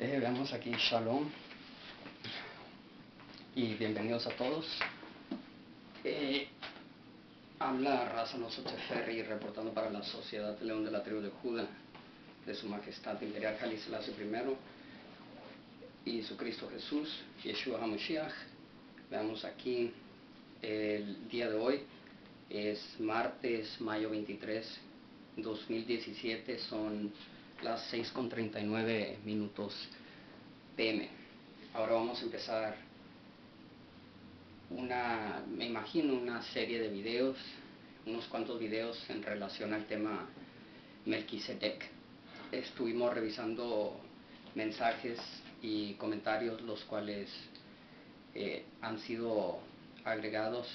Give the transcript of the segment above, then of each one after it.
Veamos aquí Shalom y bienvenidos a todos. Habla Raza Nosoteferri reportando para la Sociedad de León de la Tribu de Judá de Su Majestad Imperial Haile Selassie I y su Cristo Jesús, Yeshua HaMashiach. Veamos aquí el día de hoy, es martes, mayo 23, 2017, son las 6:39 PM. Ahora vamos a empezar me imagino una serie de videos, unos cuantos videos en relación al tema Melquisedec. Estuvimos revisando mensajes y comentarios los cuales han sido agregados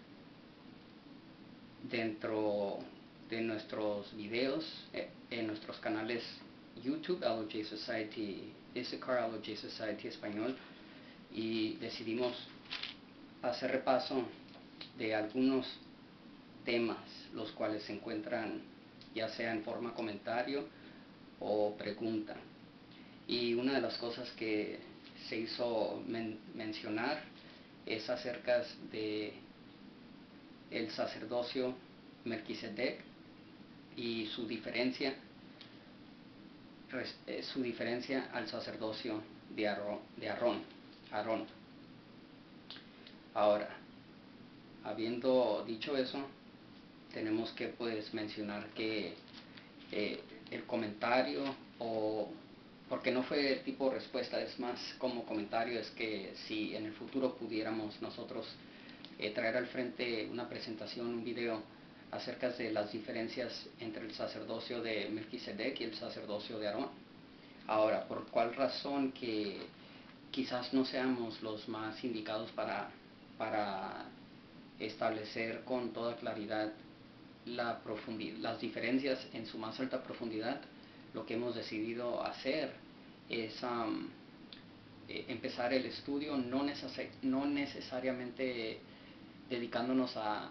dentro de nuestros videos en nuestros canales YouTube, LOJ Society Issachar, LOJ Society Español, y decidimos hacer repaso de algunos temas los cuales se encuentran ya sea en forma comentario o pregunta. Y una de las cosas que se hizo mencionar es acerca de el sacerdocio Melquisedec y su diferencia al sacerdocio de Aarón. Ahora, habiendo dicho eso, tenemos que mencionar que el comentario, porque no fue tipo respuesta, es más como comentario, es que si en el futuro pudiéramos nosotros traer al frente una presentación, un video acerca de las diferencias entre el sacerdocio de Melquisedec y el sacerdocio de Aarón. Ahora, ¿por cuál razón que quizás no seamos los más indicados para establecer con toda claridad las diferencias en su más alta profundidad? Lo que hemos decidido hacer es empezar el estudio no necesariamente dedicándonos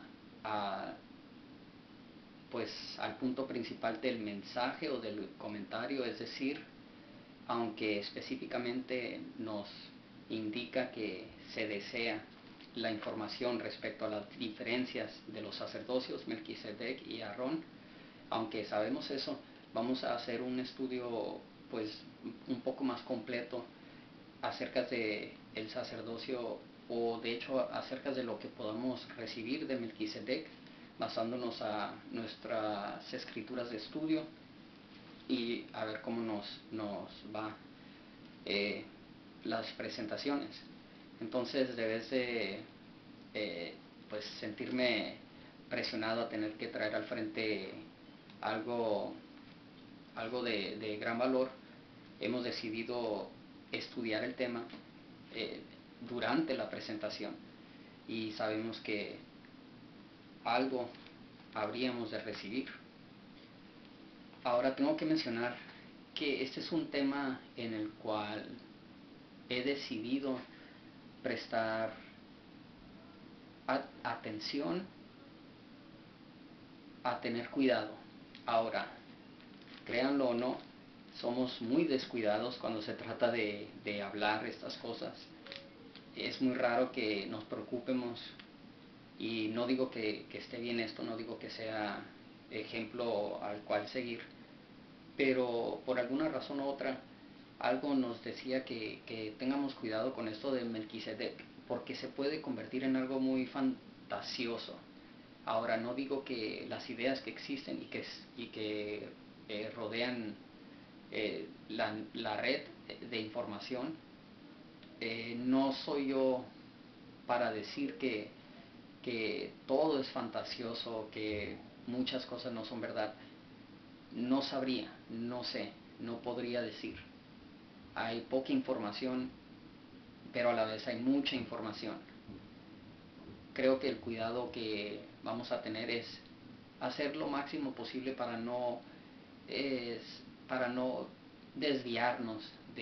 al punto principal del mensaje o del comentario, es decir, aunque específicamente nos indica que se desea la información respecto a las diferencias de los sacerdocios Melquisedec y Aarón, aunque sabemos eso, vamos a hacer un estudio un poco más completo acerca de el sacerdocio, o de hecho acerca de lo que podamos recibir de Melquisedec, basándonos a nuestras escrituras de estudio, y a ver cómo nos va las presentaciones. Entonces, debes de sentirme presionado a tener que traer al frente algo de gran valor. Hemos decidido estudiar el tema durante la presentación, y sabemos que algo habríamos de recibir. Ahora tengo que mencionar que este es un tema en el cual he decidido prestar atención, a tener cuidado. Ahora, créanlo o no, somos muy descuidados cuando se trata de hablar estas cosas. Es muy raro que nos preocupemos, y no digo que esté bien esto, no digo que sea ejemplo al cual seguir, pero por alguna razón u otra algo nos decía que tengamos cuidado con esto de Melquisedec, porque se puede convertir en algo muy fantasioso. Ahora, no digo que las ideas que existen y que rodean la red de información, no soy yo para decir que todo es fantasioso, que muchas cosas no son verdad. No sabría, no sé, no podría decir. Hay poca información, pero a la vez hay mucha información. Creo que el cuidado que vamos a tener es hacer lo máximo posible para no desviarnos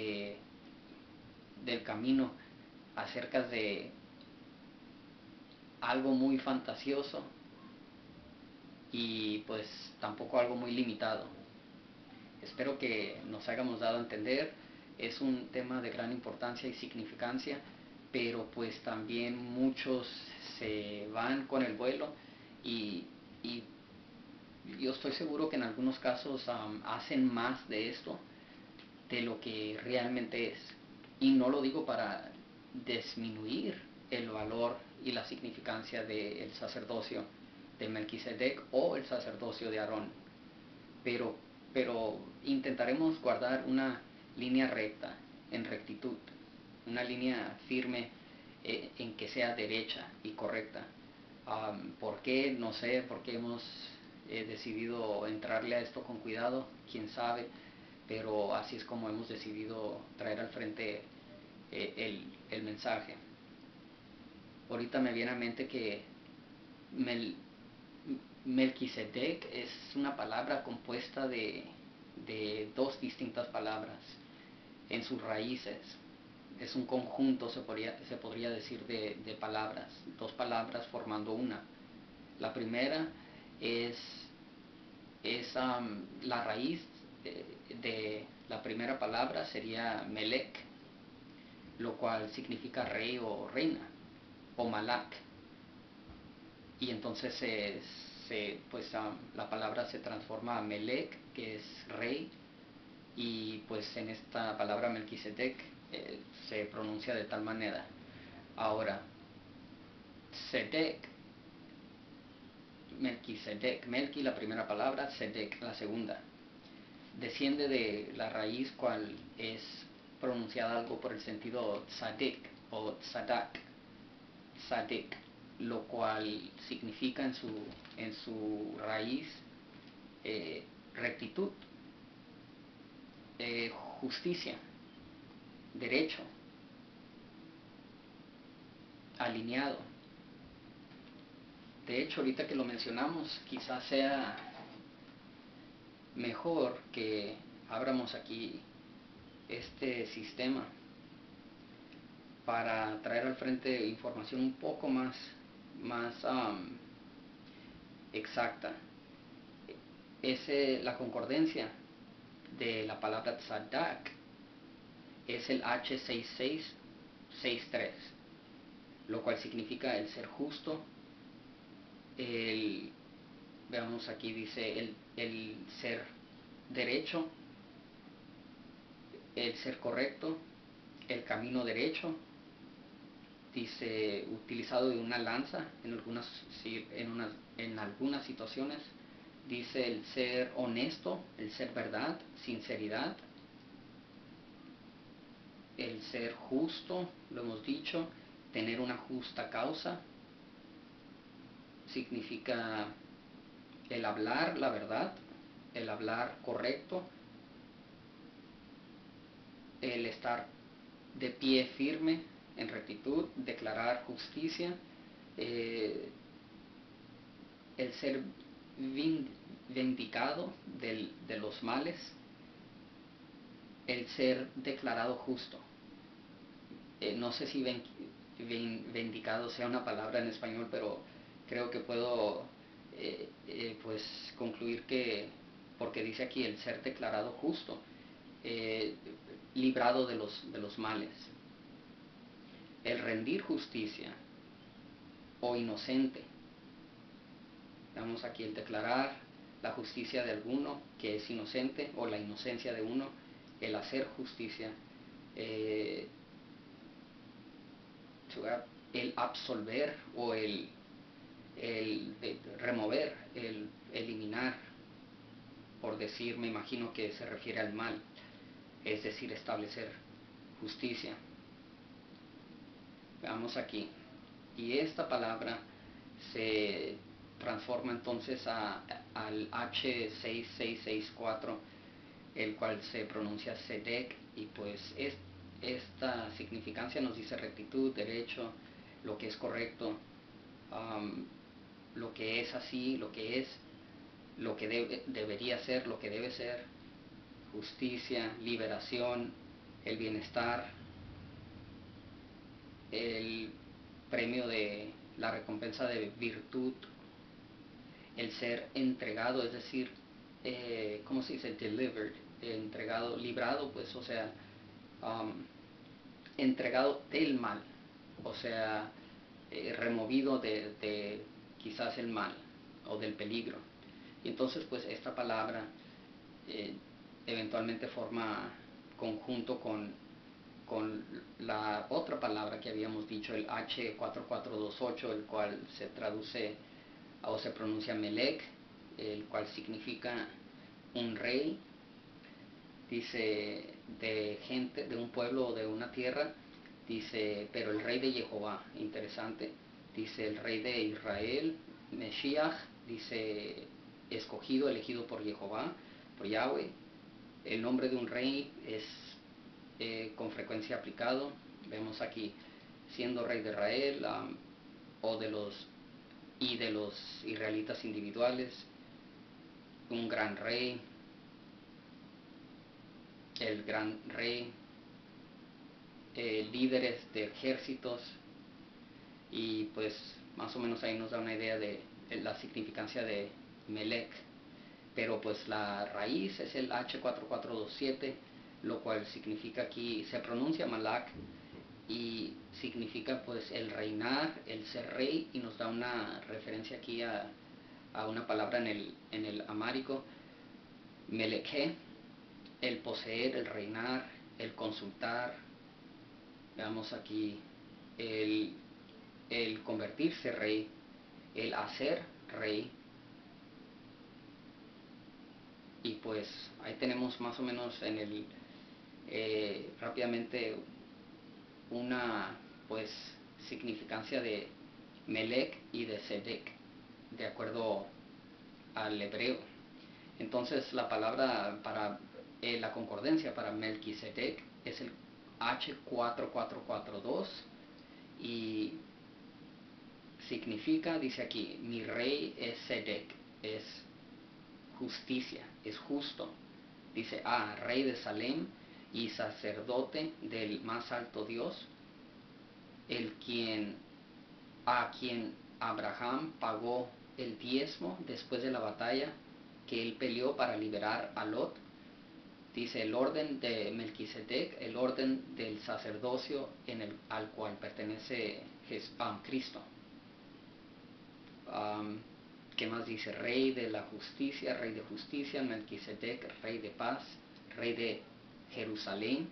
del camino acerca de algo muy fantasioso, y tampoco algo muy limitado. Espero que nos hayamos dado a entender. es un tema de gran importancia y significancia, pero pues también muchos se van con el vuelo y yo estoy seguro que en algunos casos hacen más de esto de lo que realmente es. Y no lo digo para disminuir el valor y la significancia del sacerdocio de Melquisedec o el sacerdocio de Aarón, pero, pero intentaremos guardar una línea recta, en rectitud, una línea firme en que sea derecha y correcta. ¿Por qué? No sé, por qué hemos decidido entrarle a esto con cuidado, quién sabe, pero así es como hemos decidido traer al frente el mensaje. Ahorita me viene a mente que Melquisedec es una palabra compuesta de dos distintas palabras en sus raíces. Es un conjunto, se podría decir, de palabras, dos palabras formando una. La primera es la raíz de la primera palabra sería Melec, lo cual significa rey o reina, o Malak. Y entonces la palabra se transforma a Melec, que es rey, y pues en esta palabra Melquisedec se pronuncia de tal manera. Ahora, Sedec, Melquisedec, Melqui la primera palabra, Sedec la segunda, desciende de la raíz cual es pronunciada algo por el sentido tzadik o tzadak, tzadik, lo cual significa en su raíz rectitud, justicia, derecho, alineado. De hecho, ahorita que lo mencionamos, quizás sea mejor que abramos aquí este sistema para traer al frente información un poco más exacta. La concordancia de la palabra tzadak es el H6663, lo cual significa el ser justo, veamos aquí dice el ser derecho, el ser correcto, el camino derecho, dice utilizado de una lanza en algunas situaciones, dice el ser honesto, el ser verdad, sinceridad, el ser justo, lo hemos dicho, tener una justa causa, significa el hablar la verdad, el hablar correcto, el estar de pie firme en rectitud, declarar justicia, el ser vindicado de los males, el ser declarado justo. No sé si vindicado sea una palabra en español, pero creo que puedo pues concluir que, porque dice aquí el ser declarado justo, librado de los males, el rendir justicia o inocente. Vamos aquí el declarar la justicia de alguno que es inocente o la inocencia de uno, el hacer justicia, el absolver o el remover, el eliminar, por decir, me imagino que se refiere al mal, es decir, establecer justicia. Veamos aquí. Y esta palabra se transforma entonces al H6664, el cual se pronuncia Sedec, y pues esta significancia nos dice rectitud, derecho, lo que es correcto, lo que es así, lo que es, lo que debería ser, lo que debe ser, justicia, liberación, el bienestar, el premio de la recompensa de virtud, el ser entregado, es decir, ¿cómo se dice? Delivered, entregado, librado, pues, o sea, entregado del mal, o sea, removido de quizás el mal o del peligro. Y entonces pues esta palabra eventualmente forma conjunto con la otra palabra que habíamos dicho, el H4428, el cual se traduce o se pronuncia Melech, el cual significa un rey. Dice de gente, de un pueblo o de una tierra, dice, pero el rey de Jehová, interesante, dice el rey de Israel, Meshiach, dice escogido, elegido por Jehová, por Yahweh. El nombre de un rey es con frecuencia aplicado, vemos aquí, siendo rey de Israel, o de los israelitas individuales, un gran rey, el gran rey, líderes de ejércitos, y pues más o menos ahí nos da una idea de la significancia de Melech. Pero pues la raíz es el H4427, lo cual significa aquí, se pronuncia Malak y significa pues el reinar, el ser rey, y nos da una referencia aquí a una palabra en el amárico, Melekhe, el poseer, el reinar, el consultar. Veamos aquí el convertirse rey, el hacer rey. Y pues ahí tenemos más o menos en el rápidamente una pues significancia de Melech y de Sedek de acuerdo al hebreo. Entonces la palabra para la concordancia para Melquisedec es el H4442 y significa, dice aquí, mi rey es Sedek, es justicia, es justo. Dice, rey de Salem y sacerdote del más alto Dios, a quien Abraham pagó el diezmo después de la batalla que él peleó para liberar a Lot. Dice el orden de Melquisedec, el orden del sacerdocio al cual pertenece Cristo. ¿Qué más dice? Rey de la justicia, rey de justicia, Melquisedec, rey de paz, rey de Jerusalén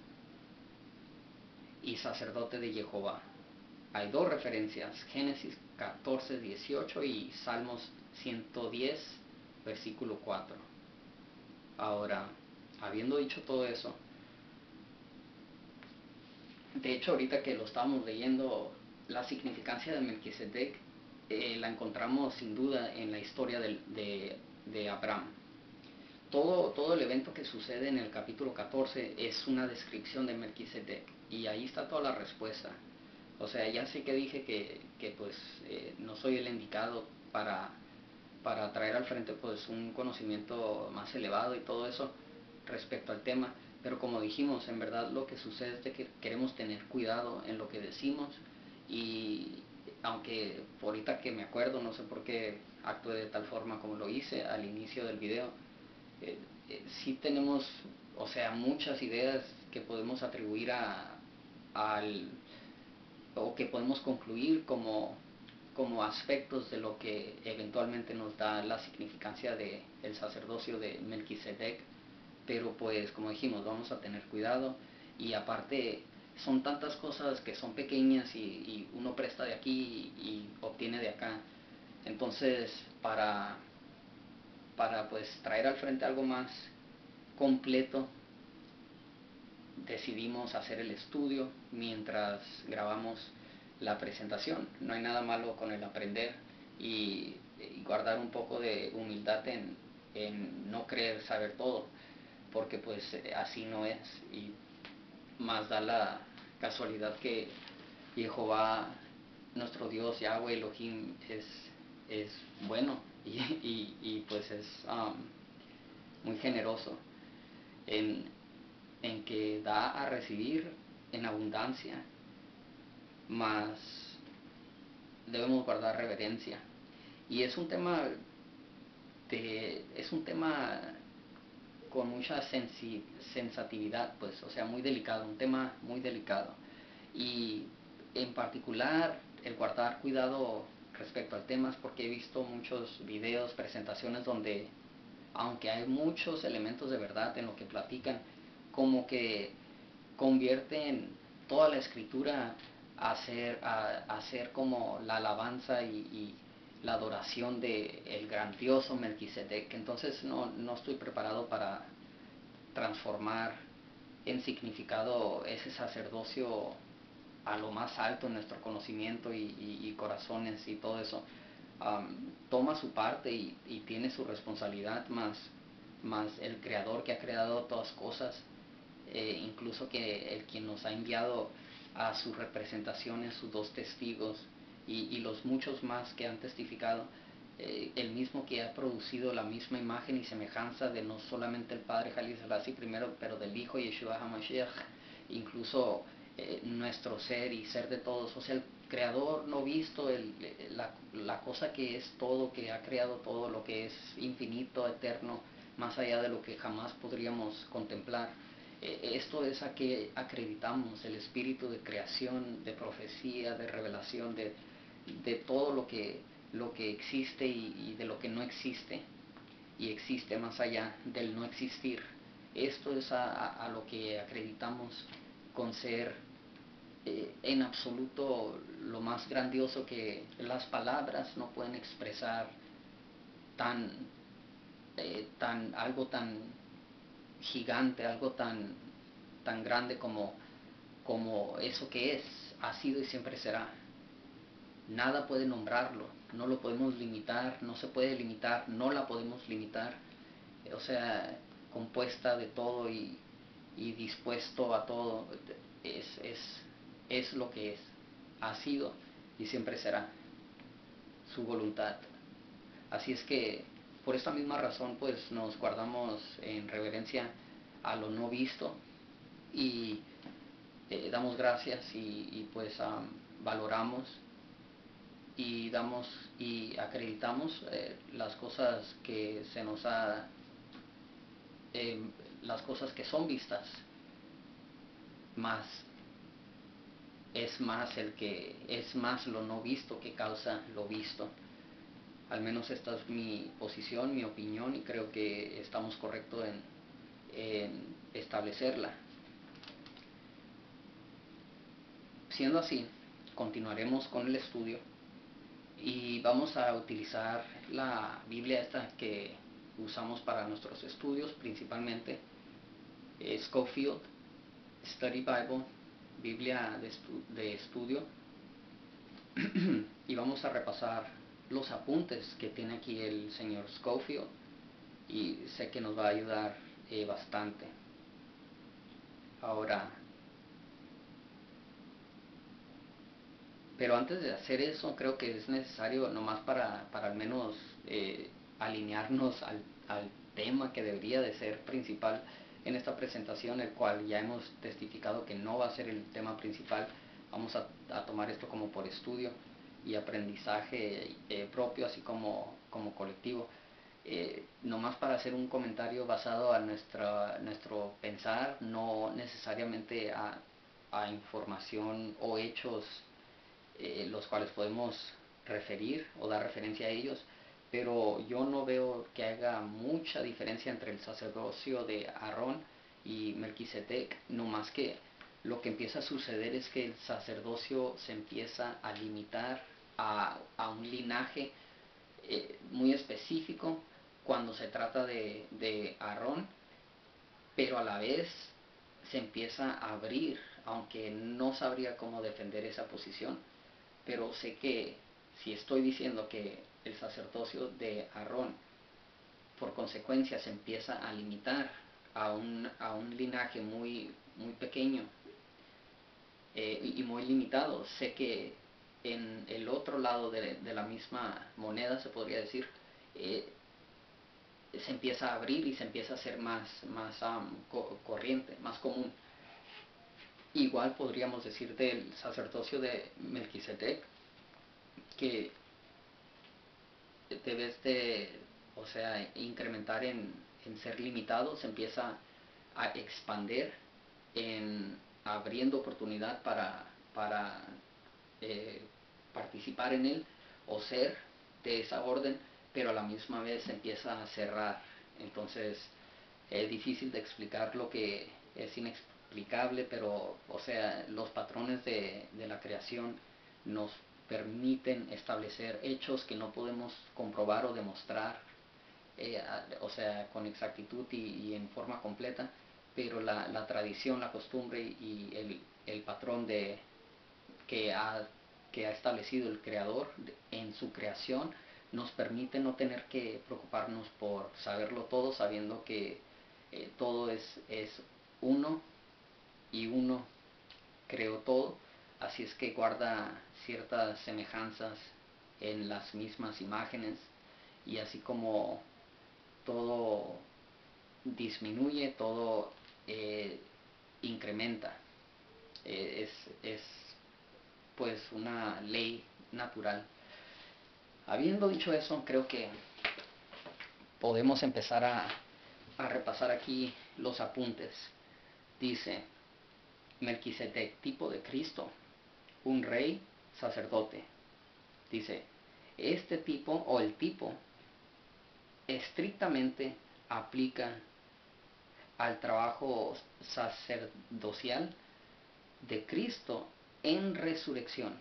y sacerdote de Jehová. Hay dos referencias, Génesis 14:18 y Salmos 110, versículo 4. Ahora, habiendo dicho todo eso, de hecho ahorita que lo estábamos leyendo, la significancia de Melquisedec la encontramos sin duda en la historia de Abraham. Todo el evento que sucede en el capítulo 14 es una descripción de Melquisedec y ahí está toda la respuesta. O sea, ya sé que dije que pues no soy el indicado para traer al frente pues un conocimiento más elevado y todo eso respecto al tema, pero como dijimos, en verdad lo que sucede es de que queremos tener cuidado en lo que decimos, y aunque ahorita que me acuerdo, no sé por qué actué de tal forma como lo hice al inicio del video, sí tenemos, o sea, muchas ideas que podemos atribuir al o que podemos concluir como aspectos de lo que eventualmente nos da la significancia del sacerdocio de Melquisedec, pero pues como dijimos, vamos a tener cuidado, y aparte son tantas cosas que son pequeñas y uno presta de aquí y obtiene de acá. Entonces para pues traer al frente algo más completo, decidimos hacer el estudio mientras grabamos la presentación. No hay nada malo con el aprender y guardar un poco de humildad en no creer saber todo, porque pues así no es, y más da la casualidad que Jehová, nuestro Dios, Yahweh Elohim, es bueno y pues es muy generoso en que da a recibir en abundancia, mas debemos guardar reverencia. Y es un tema con mucha sensatividad, pues, o sea, muy delicado, un tema muy delicado. Y en particular, el guardar cuidado respecto al tema es porque he visto muchos videos, presentaciones donde, aunque hay muchos elementos de verdad en lo que platican, como que convierten toda la escritura a ser como la alabanza y la adoración de el grandioso Melquisedec. Entonces no estoy preparado para transformar en significado ese sacerdocio a lo más alto en nuestro conocimiento y corazones y todo eso. Toma su parte y tiene su responsabilidad, más el creador que ha creado todas cosas, incluso que el quien nos ha enviado a sus representaciones, sus dos testigos y los muchos más que han testificado, el mismo que ha producido la misma imagen y semejanza de no solamente el Padre Haile Selassie primero, pero del Hijo Yeshua HaMashiach, incluso nuestro ser y ser de todos. O sea, el creador no visto, la cosa que es todo, que ha creado todo, lo que es infinito, eterno, más allá de lo que jamás podríamos contemplar. Esto es a que acreditamos el espíritu de creación, de profecía, de revelación, de todo lo que existe y de lo que no existe, y existe más allá del no existir. Esto es a lo que acreditamos con ser en absoluto lo más grandioso que las palabras no pueden expresar, tan, algo tan gigante, algo tan grande como eso que es, ha sido y siempre será. Nada puede nombrarlo, no lo podemos limitar, no se puede limitar, no la podemos limitar. O sea, compuesta de todo y dispuesto a todo, es lo que es, ha sido y siempre será su voluntad. Así es que por esta misma razón pues nos guardamos en reverencia a lo no visto y damos gracias y pues valoramos y damos y acreditamos las cosas que se nos ha las cosas que son vistas, más es más lo no visto que causa lo visto. Al menos esta es mi posición, mi opinión, y creo que estamos correctos en establecerla. Siendo así, continuaremos con el estudio y vamos a utilizar la Biblia esta que usamos para nuestros estudios, principalmente Scofield Study Bible, Biblia de estudio, y vamos a repasar los apuntes que tiene aquí el señor Scofield, y sé que nos va a ayudar bastante. Ahora, pero antes de hacer eso, creo que es necesario, nomás para al menos alinearnos al tema que debería de ser principal en esta presentación, el cual ya hemos testificado que no va a ser el tema principal. Vamos a tomar esto como por estudio y aprendizaje propio, así como colectivo. Nomás para hacer un comentario basado a nuestro pensar, no necesariamente a información o hechos los cuales podemos referir o dar referencia a ellos, pero yo no veo que haga mucha diferencia entre el sacerdocio de Aarón y Melquisedec, no más que lo que empieza a suceder es que el sacerdocio se empieza a limitar a un linaje muy específico cuando se trata de Aarón, pero a la vez se empieza a abrir, aunque no sabría cómo defender esa posición, pero sé que si estoy diciendo que el sacerdocio de Aarón por consecuencia se empieza a limitar a un linaje muy pequeño y muy limitado, sé que en el otro lado de la misma moneda, se podría decir, se empieza a abrir y se empieza a hacer más corriente, más común. Igual podríamos decir del sacerdocio de Melquisedec, que debes de o sea, incrementar en ser limitado, se empieza a expander en abriendo oportunidad para participar en él o ser de esa orden, pero a la misma vez empieza a cerrar. Entonces es difícil de explicar lo que es inexplicable, pero o sea, los patrones de la creación nos permiten establecer hechos que no podemos comprobar o demostrar, o sea, con exactitud y en forma completa, pero la tradición, la costumbre y el patrón que ha, que ha establecido el creador en su creación nos permite no tener que preocuparnos por saberlo todo, sabiendo que todo es uno y uno creó todo, así es que guarda ciertas semejanzas en las mismas imágenes, y así como todo disminuye, todo incrementa. Es pues una ley natural. Habiendo dicho eso, creo que podemos empezar a repasar aquí los apuntes. Dice Melquisedec, tipo de Cristo, un rey sacerdote. Dice, este tipo o el tipo estrictamente aplica al trabajo sacerdocial de Cristo en resurrección,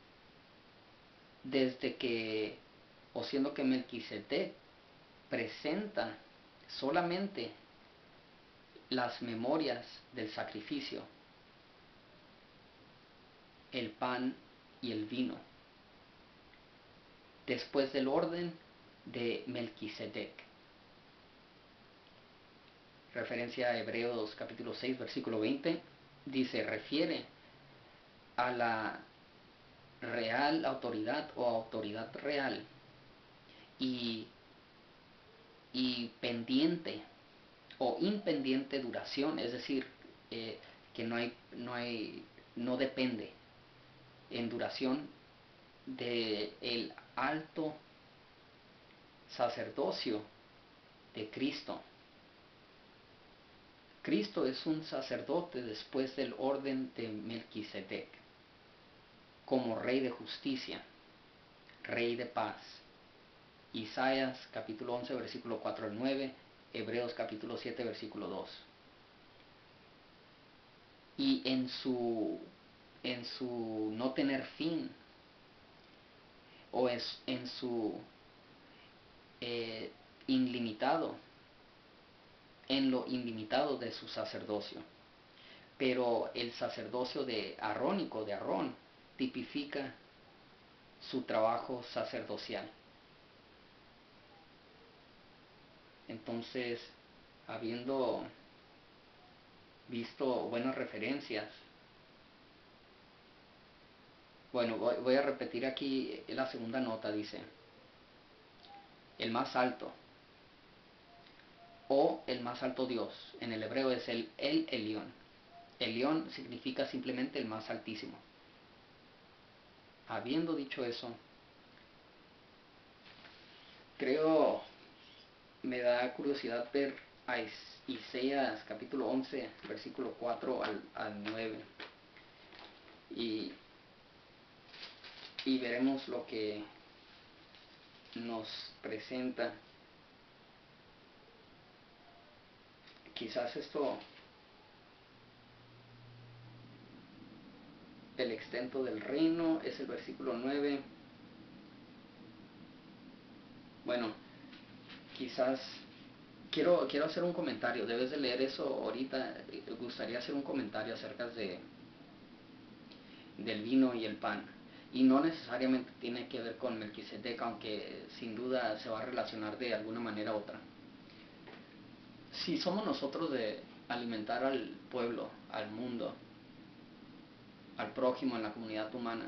desde que, o siendo que Melquisedec presenta solamente las memorias del sacrificio, el pan y el vino, después del orden de Melquisedec. Referencia a Hebreos capítulo 6, versículo 20, dice, refiere a la real autoridad o autoridad real y, y pendiente o impendiente duración, es decir, que no depende en duración del alto sacerdocio de Cristo. Cristo es un sacerdote después del orden de Melquisedec, como rey de justicia, rey de paz. Isaías capítulo 11, versículo 4 al 9, Hebreos capítulo 7, versículo 2. Y en su no tener fin, o en su ilimitado, en lo ilimitado de su sacerdocio. Pero el sacerdocio de Arónico, de Aarón, tipifica su trabajo sacerdocial. Entonces, habiendo visto buenas referencias, bueno, voy a repetir aquí la segunda nota, dice, el más alto, o el más alto Dios, en el hebreo es el Elión. Elión significa simplemente el más altísimo. Habiendo dicho eso, creo, me da curiosidad ver a Isaías capítulo 11, versículo 4 al 9. Y, y veremos lo que nos presenta. Quizás esto, el extento del reino, es el versículo 9. Bueno, quizás quiero hacer un comentario. Debes de leer eso ahorita. Me gustaría hacer un comentario acerca del vino y el pan. Y no necesariamente tiene que ver con Melquisedec, aunque sin duda se va a relacionar de alguna manera u otra. Si somos nosotros de alimentar al pueblo, al mundo, al prójimo, en la comunidad humana,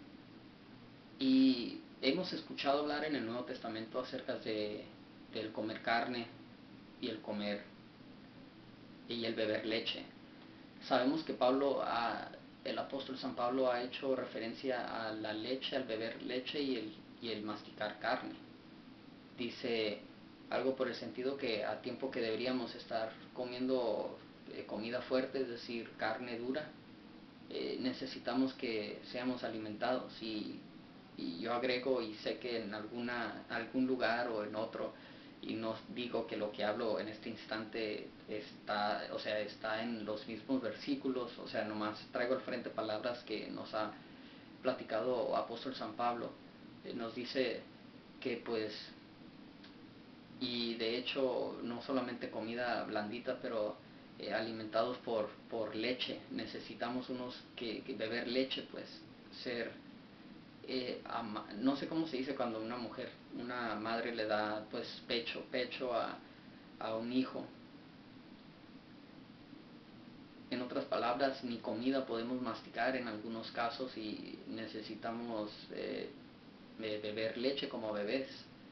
y hemos escuchado hablar en el Nuevo Testamento acerca del comer carne y el comer y el beber leche. Sabemos que el apóstol San Pablo ha hecho referencia a la leche, al beber leche y el masticar carne. Dice algo por el sentido que a tiempo que deberíamos estar comiendo comida fuerte, es decir, carne dura, necesitamos que seamos alimentados. Y yo agrego, y sé que en algún lugar o en otro, y no digo que lo que hablo en este instante está, o sea, está en los mismos versículos, o sea, nomás traigo al frente palabras que nos ha platicado apóstol San Pablo. Nos dice que pues, y de hecho no solamente comida blandita, pero alimentados por leche. Necesitamos que beber leche, pues ser, no sé cómo se dice cuando una madre le da pues pecho a un hijo. En otras palabras, ni comida podemos masticar en algunos casos y necesitamos beber leche como bebés.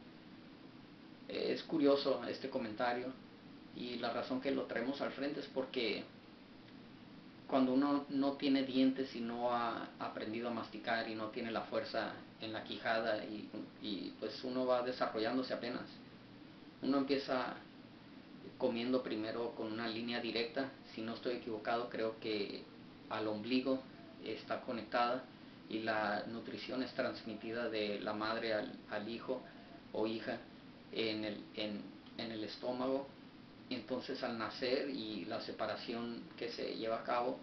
Es curioso este comentario, y la razón que lo traemos al frente es porque cuando uno no tiene dientes y no ha aprendido a masticar y no tiene la fuerza en la quijada, y pues uno va desarrollándose apenas. Uno empieza comiendo primero con una línea directa, si no estoy equivocado creo que al ombligo está conectada, y la nutrición es transmitida de la madre al hijo o hija en el estómago. Entonces al nacer y la separación que se lleva a cabo,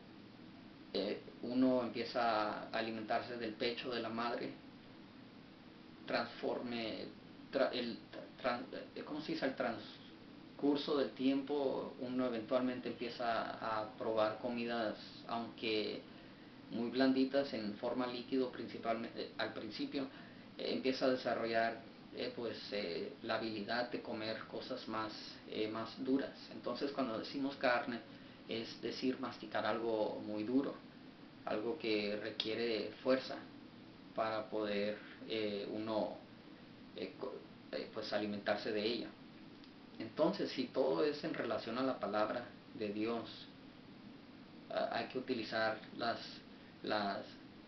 uno empieza a alimentarse del pecho de la madre, transforme ¿cómo se dice? El transcurso del tiempo uno eventualmente empieza a probar comidas, aunque muy blanditas en forma líquido principalmente al principio. Empieza a desarrollar la habilidad de comer cosas más duras. Entonces cuando decimos carne, es decir, masticar algo muy duro, algo que requiere fuerza para poder uno pues alimentarse de ella. Entonces, si todo es en relación a la palabra de Dios, hay que utilizar las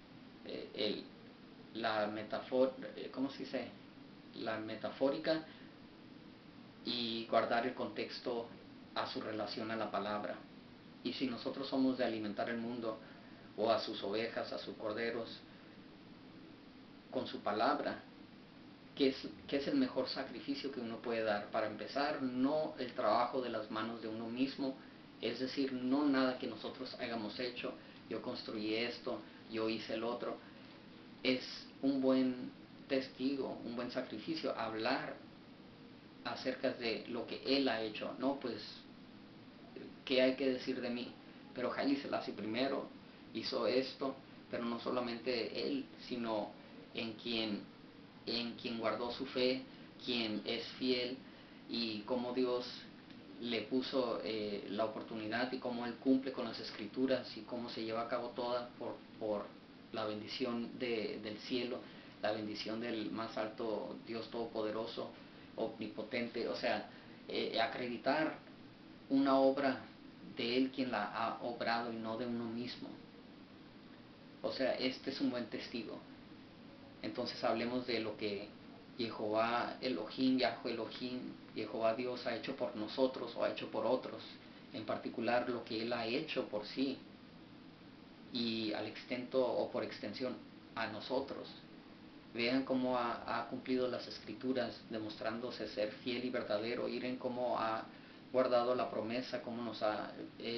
la ¿cómo se dice? La metafórica, y guardar el contexto a su relación a la palabra. Y si nosotros somos de alimentar el mundo, o a sus ovejas, a sus corderos, con su palabra, ¿qué es el mejor sacrificio que uno puede dar? Para empezar, no el trabajo de las manos de uno mismo, es decir, no nada que nosotros hayamos hecho, yo construí esto, yo hice el otro. Es un buen testigo, un buen sacrificio, hablar acerca de lo que Él ha hecho. No, pues, ¿qué hay que decir de mí? Pero Haile Selassie primero hizo esto, pero no solamente Él, sino en quien guardó su fe, quien es fiel, y cómo Dios le puso la oportunidad, y cómo Él cumple con las escrituras, y cómo se lleva a cabo toda por la bendición del cielo, la bendición del más alto Dios todopoderoso, omnipotente. O sea, acreditar una obra de Él quien la ha obrado y no de uno mismo. O sea, este es un buen testigo. Entonces hablemos de lo que Jehová Elohim, Yahweh Elohim, Jehová Dios ha hecho por nosotros o ha hecho por otros. En particular lo que Él ha hecho por sí, y al extento o por extensión a nosotros. Vean cómo ha cumplido las escrituras, demostrándose ser fiel y verdadero. Miren cómo ha guardado la promesa, cómo nos ha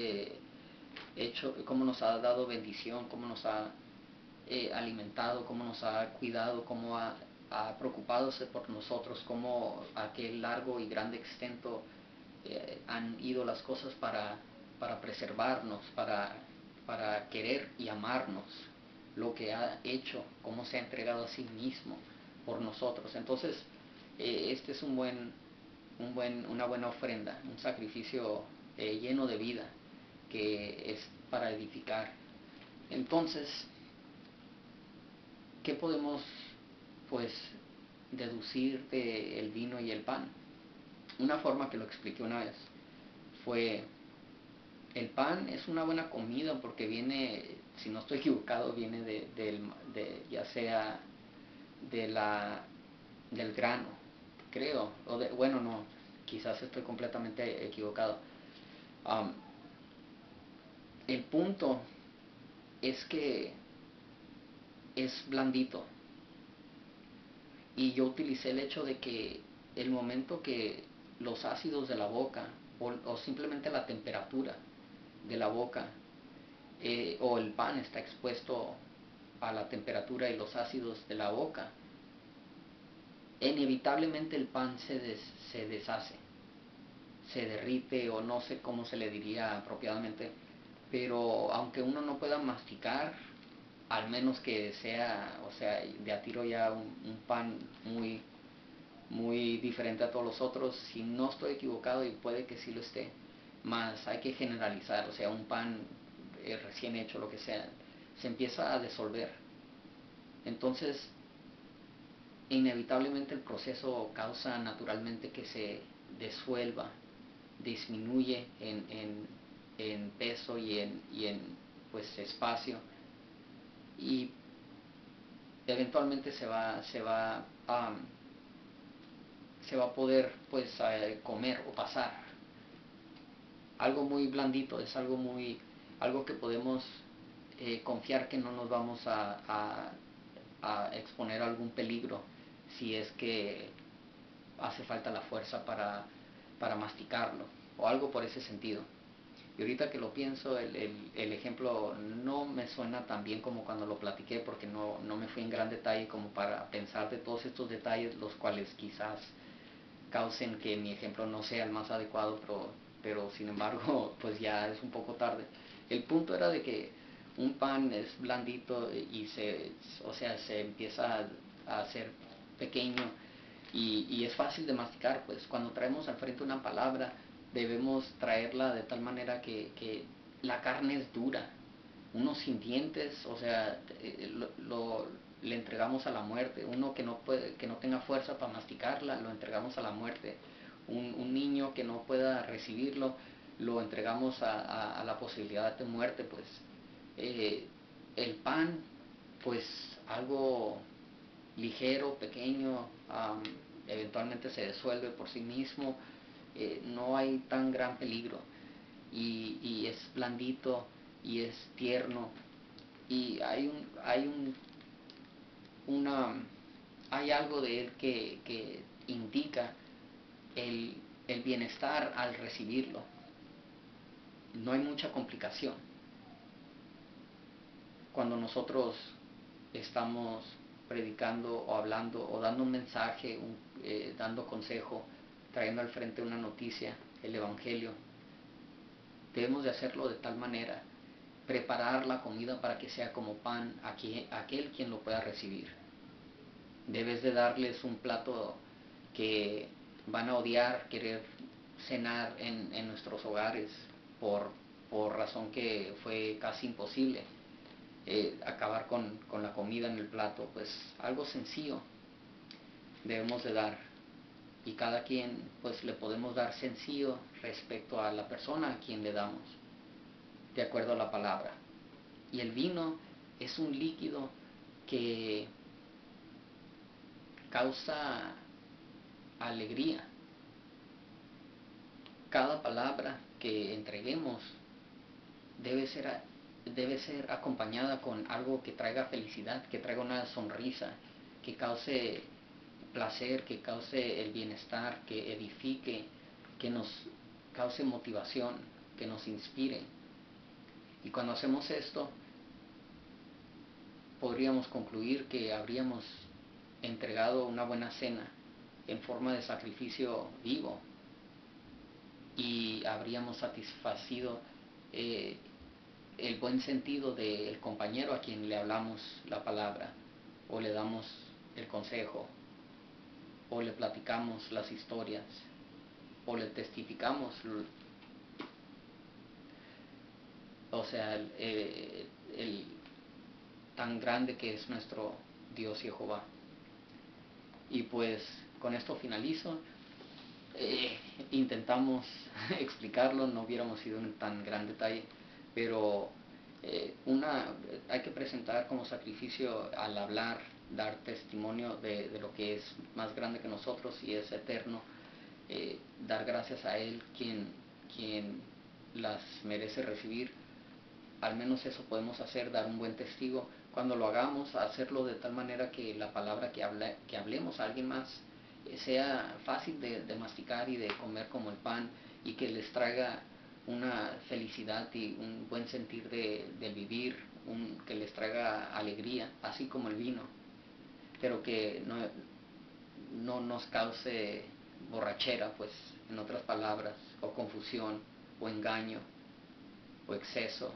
cómo nos ha dado bendición, cómo nos ha alimentado, cómo nos ha cuidado, cómo ha preocupádose por nosotros, cómo a qué largo y grande extento han ido las cosas para preservarnos, para querer y amarnos, lo que ha hecho, cómo se ha entregado a sí mismo por nosotros. Entonces, este es una buena ofrenda, un sacrificio lleno de vida, que es para edificar. Entonces, ¿qué podemos pues deducir del vino y el pan? Una forma que lo expliqué una vez fue: el pan es una buena comida porque viene, si no estoy equivocado, viene ya sea del grano, creo, bueno, no, quizás estoy completamente equivocado. Um, el punto es que es blandito. Y yo utilicé el hecho de que el momento que los ácidos de la boca o simplemente la temperatura de la boca o el pan está expuesto a la temperatura y los ácidos de la boca, inevitablemente el pan se deshace, se derrite, o no sé cómo se le diría apropiadamente, pero aunque uno no pueda masticar, al menos que sea, o sea, de a tiro ya un pan muy diferente a todos los otros, si no estoy equivocado, y puede que sí lo esté, más hay que generalizar, o sea, un pan recién hecho, lo que sea, se empieza a disolver. Entonces, inevitablemente el proceso causa naturalmente que se disuelva, disminuye en peso y en pues espacio, y eventualmente se va a poder pues comer o pasar. Algo muy blandito, es algo que podemos confiar que no nos vamos a exponer a algún peligro si es que hace falta la fuerza para masticarlo o algo por ese sentido. Y ahorita que lo pienso, el ejemplo no me suena tan bien como cuando lo platiqué, porque no me fui en gran detalle como para pensar de todos estos detalles, los cuales quizás causen que mi ejemplo no sea el más adecuado, pero sin embargo pues ya es un poco tarde. El punto era de que un pan es blandito y o sea, se empieza a hacer pequeño y es fácil de masticar. Pues cuando traemos al frente una palabra, debemos traerla de tal manera que la carne es dura, uno sin dientes, o sea, le entregamos a la muerte. Uno que no tenga fuerza para masticarla, lo entregamos a la muerte. Un niño que no pueda recibirlo, lo entregamos a la posibilidad de muerte. Pues el pan, pues algo ligero, pequeño, eventualmente se disuelve por sí mismo, no hay tan gran peligro, y es blandito y es tierno, y una, hay algo de él que indica el, el bienestar al recibirlo. No hay mucha complicación. Cuando nosotros estamos predicando o hablando o dando un mensaje, dando consejo, trayendo al frente una noticia, el Evangelio, debemos de hacerlo de tal manera, preparar la comida para que sea como pan a aquel quien lo pueda recibir. Debes de darles un plato que van a odiar querer cenar en nuestros hogares por, por razón que fue casi imposible acabar con la comida en el plato. Pues algo sencillo debemos de dar, y cada quien pues le podemos dar sencillo respecto a la persona a quien le damos, de acuerdo a la palabra. Y el vino es un líquido que causa alegría. Cada palabra que entreguemos debe ser, debe ser acompañada con algo que traiga felicidad, que traiga una sonrisa, que cause placer, que cause el bienestar, que edifique, que nos cause motivación, que nos inspire. Y cuando hacemos esto, podríamos concluir que habríamos entregado una buena cena en forma de sacrificio vivo, y habríamos satisfacido eh, el buen sentido del compañero a quien le hablamos la palabra, o le damos el consejo, o le platicamos las historias, o le testificamos, o sea, el tan grande que es nuestro Dios Jehová. Y pues con esto finalizo. Intentamos explicarlo, no hubiéramos ido en tan gran detalle, pero hay que presentar como sacrificio al hablar dar testimonio de lo que es más grande que nosotros y es eterno, dar gracias a Él, quien las merece recibir. Al menos eso podemos hacer, dar un buen testigo. Cuando lo hagamos, hacerlo de tal manera que la palabra que hablemos a alguien más sea fácil de masticar y de comer como el pan, y que les traiga una felicidad y un buen sentir de vivir, que les traiga alegría, así como el vino, pero que no nos cause borrachera, pues, en otras palabras, o confusión, o engaño, o exceso.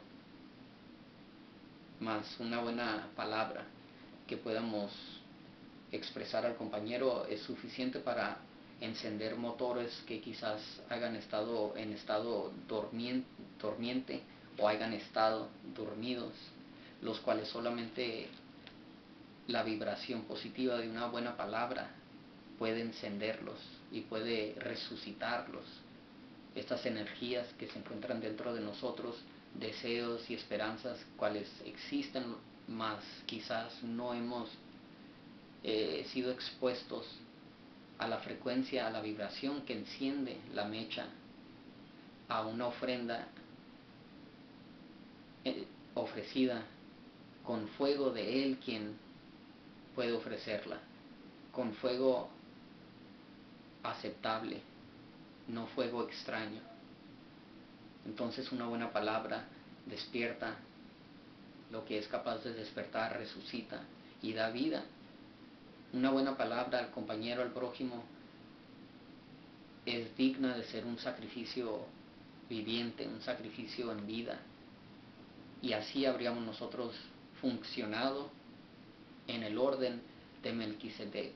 Más una buena palabra que podamos expresar al compañero es suficiente para encender motores que quizás hayan estado en estado dormiente o hayan estado dormidos, los cuales solamente la vibración positiva de una buena palabra puede encenderlos y puede resucitarlos. Estas energías que se encuentran dentro de nosotros, deseos y esperanzas, cuales existen, mas quizás no hemos sido expuestos a la frecuencia, a la vibración que enciende la mecha, a una ofrenda ofrecida con fuego de Él, quien puede ofrecerla, con fuego aceptable, no fuego extraño. Entonces una buena palabra despierta lo que es capaz de despertar, resucita y da vida. Una buena palabra al compañero, al prójimo, es digna de ser un sacrificio viviente, un sacrificio en vida. Y así habríamos nosotros funcionado en el orden de Melquisedec.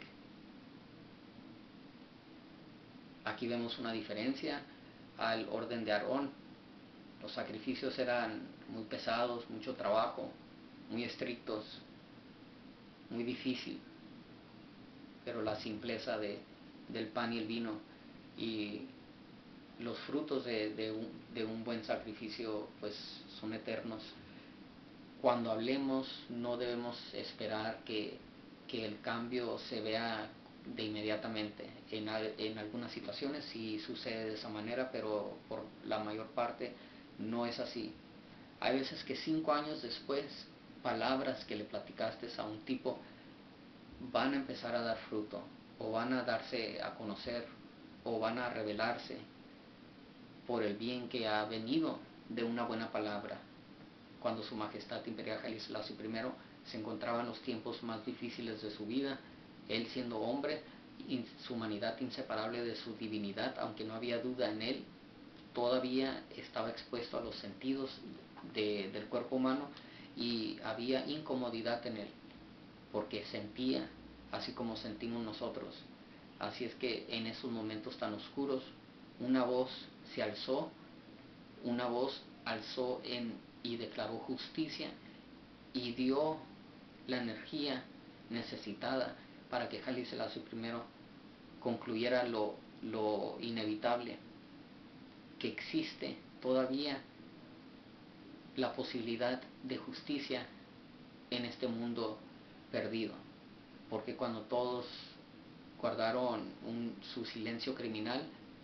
Aquí vemos una diferencia al orden de Aarón. Los sacrificios eran muy pesados, mucho trabajo, muy estrictos, muy difícil, pero la simpleza del pan y el vino y los frutos de un buen sacrificio pues son eternos. Cuando hablemos no debemos esperar que el cambio se vea de inmediatamente. En algunas situaciones sí sucede de esa manera, pero por la mayor parte no es así. Hay veces que 5 años después, palabras que le platicaste a un tipo van a empezar a dar fruto, o van a darse a conocer, o van a revelarse por el bien que ha venido de una buena palabra. Cuando Su Majestad Imperial Haile Selassie I se encontraba en los tiempos más difíciles de su vida, él siendo hombre, su humanidad inseparable de su divinidad, aunque no había duda en él, todavía estaba expuesto a los sentidos del cuerpo humano y había incomodidad en él, porque sentía, así como sentimos nosotros. Así es que en esos momentos tan oscuros, una voz se alzó, una voz alzó y declaró justicia y dio la energía necesitada para que Haile Selassie I concluyera lo inevitable, que existe todavía la posibilidad de justicia en este mundo perdido, porque cuando todos guardaron su silencio criminal,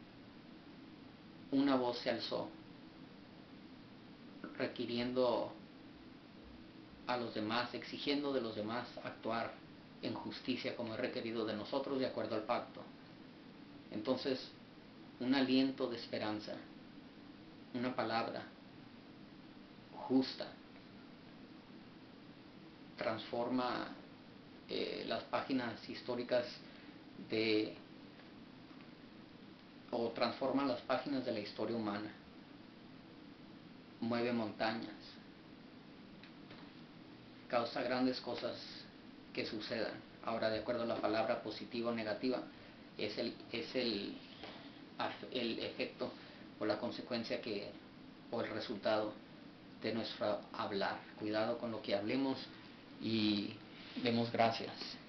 una voz se alzó requiriendo a los demás, exigiendo de los demás actuar en justicia como es requerido de nosotros de acuerdo al pacto. Entonces, un aliento de esperanza, una palabra justa, transforma las páginas históricas o transforma las páginas de la historia humana, mueve montañas, causa grandes cosas que sucedan. Ahora, de acuerdo a la palabra positiva o negativa, es el efecto o la consecuencia o el resultado de nuestro hablar. Cuidado con lo que hablemos y demos gracias.